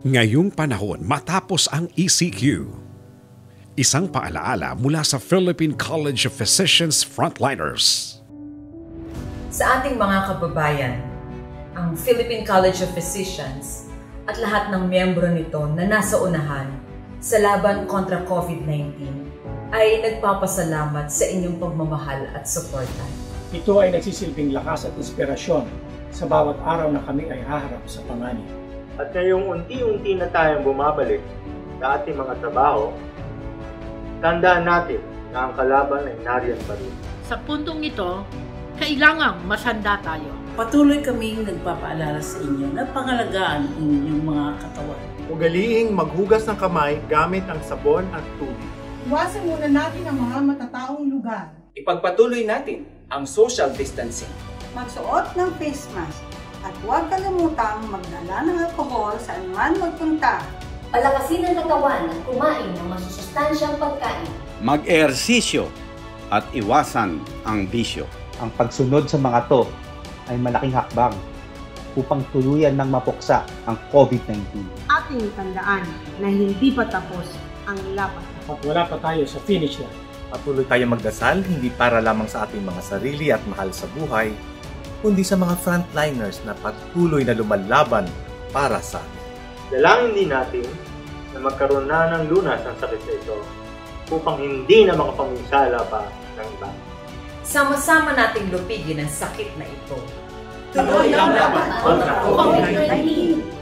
Ngayong panahon matapos ang ECQ. Isang paalaala mula sa Philippine College of Physicians frontliners. Sa ating mga kababayan, ang Philippine College of Physicians at lahat ng miyembro nito na nasa unahan sa laban kontra Covid-19 ay nagpapasalamat sa inyong pagmamahal at suporta. Ito ay nagsisilbing lakas at inspirasyon sa bawat araw na kami ay haharap sa panganib. At ngayong unti-unti na tayong bumabalik sa ating mga trabaho, tandaan natin na ang kalaban ay nariyan pa rin. Sa puntong ito, kailangang masanda tayo. Patuloy kaming nagpapaalala sa inyo na pangalagaan ang inyong mga katawan. Ugaliing maghugas ng kamay gamit ang sabon at tubig. Iwasan muna natin ang mga matataong lugar. Ipagpatuloy natin ang social distancing. Magsuot ng face mask at huwag kalimutang magdala ng alkohol saan man magpunta. Palakasin ang katawan at kumain ng masusustansyang pagkain. Mag-ehersisyo at iwasan ang bisyo. Ang pagsunod sa mga to ay malaking hakbang upang tuluyan ng mapuksa ang Covid-19. Ating tandaan na hindi pa tapos ang laban. At wala pa tayo sa finish line. Patuloy tayong magdasal hindi para lamang sa ating mga sarili at mahal sa buhay, kundi sa mga frontliners na patuloy na lumalaban para sa atin. Dalangin din natin na magkaroon na ng lunas ang sakit na ito upang hindi na makapanginsala pa ng iba. Sama-sama nating lupigin ang sakit na ito. Tuloy ang laban kontra COVID-19.